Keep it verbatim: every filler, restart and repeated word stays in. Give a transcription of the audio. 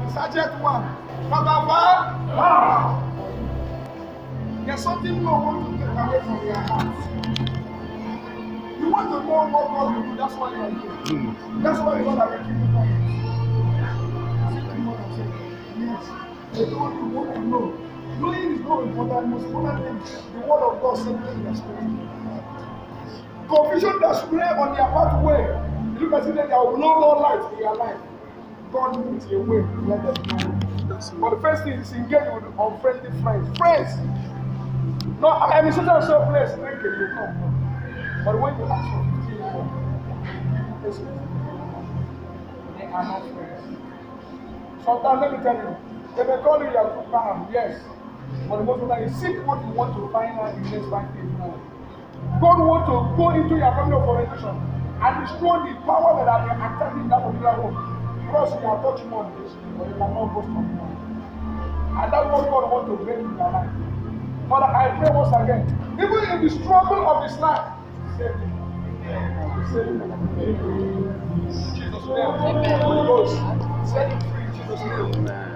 Sergeant one. Papa, ah. There's something more want to take away from your heart. You want to know what God will do, that's why you are here. Mm. That's why you want to keep you coming. Yes. They told you what you know. Knowing is not important. The most important thing is the word of God settling in your spirit. Confusion that spread on their pathway. You look at it, there will no more light in your life. God needs a way to let them know. But the first thing is engage with unfriendly friends. Friends! No, I'm in such a certain place. Thank you, you come. But when you ask for fifteen more, they are not friends. Sometimes, let me tell you, they may call you your Abraham, yes. But the most important is seek what you want to find out in the next five days more. God wants to go into your family of orientation and destroy the power that have been attacking that particular home. Because you are touching on this, but you cannot go from it. And that's what God wants to bring in your life. Father, I pray once again, even in the struggle of this life, save him. Save him. In Jesus' name. Holy Ghost, set him free in Jesus' name.